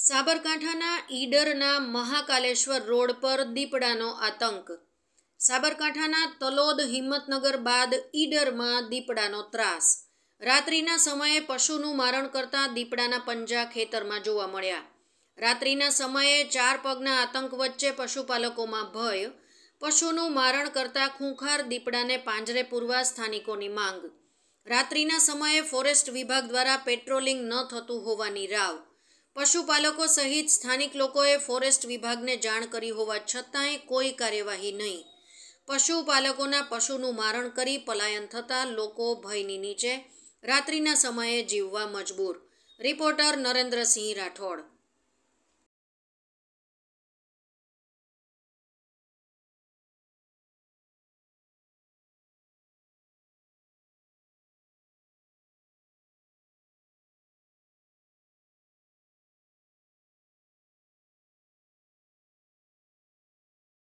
સાબરકાંઠાના ઈડરના મહાકાલેશ્વર રોડ પર દીપડાનો આતંક। સાબરકાંઠાના તલોદ હિંમતનગર બાદ ઈડરમાં દીપડાનો ત્રાસ। રાત્રિના સમયે પશુનું મારણ કરતા દીપડાના પંજા ખેતરમાં જોવા મળ્યા। રાત્રિના સમયે ચાર પગના આતંક વચ્ચે પશુપાલકોમાં ભય। પશુનું મારણ કરતા ખૂંખાર દીપડાને પાંજરે પૂરવા સ્થાનિકોની માંગ। રાત્રિના સમયે ફોરેસ્ટ વિભાગ દ્વારા પેટ્રોલિંગ ન થતું હોવાની રાવ। પશુપાલકો સહિત સ્થાનિક લોકોએ ફોરેસ્ટ વિભાગને જાણ કરી હોવા છતાંય કોઈ કાર્યવાહી નહીં। પશુપાલકોના પશુનું મારણ કરી પલાયન થતાં લોકો ભયની નીચે રાત્રિના સમયે જીવવા મજબૂર। રિપોર્ટર નરેન્દ્રસિંહ રાઠોડ।